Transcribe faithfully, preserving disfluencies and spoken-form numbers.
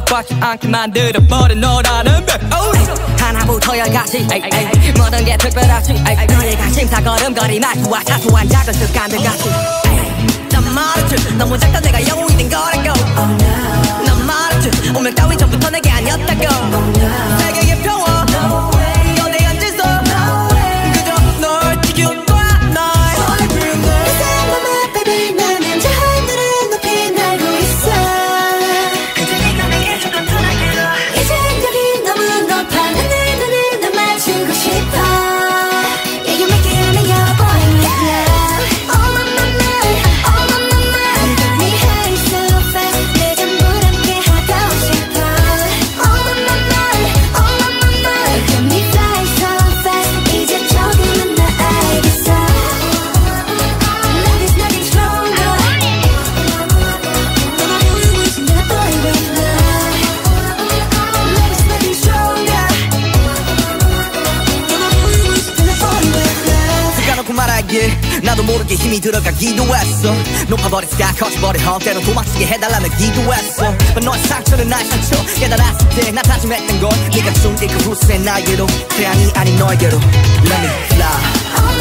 꽉지 않게 만들어버린 너라는 백 하나부터 열까지 모든 게 특별하지 너의 관심사 걸음걸이 말투와 사소한 작은 습관들같이 난 말했지 너무 작다 내가 영웅이 된 거라고 난 말했지 운명 따윈 전부터 내게 아니었다고 세계의 평화 너내 앉아서 그저 널 지켜봐 날 이 사람만 baby 나는 저 하늘을 높이 날고 있어 그저 네가 내게 조금 편하게 이 생각이 너무 높아 하늘을 널 맞추고 싶어 Yeah you make it on your boy with love Oh my my my Oh my my my 네 high so fast 내 전부 함께하고 싶어 Oh my my my Oh my my my 네 fly so fast 이제 조금은 나 알겠어 Love is nothing stronger 너만 보이고 있어 내 boy with love Love is nothing stronger 너만 보이고 있어 내 boy with love 숨겨놓고 말하길 나도 모르게 힘이 들어가기도 했어 높아버린 sky 커져버린 험 때론 도망치게 해달라며 기도했어 But 너의 상처는 나의 상처 깨달았을 때 나 다짐했던 건 네가 숨길 그 후세 나에게로 태양이 아닌 너에게로 Let me fly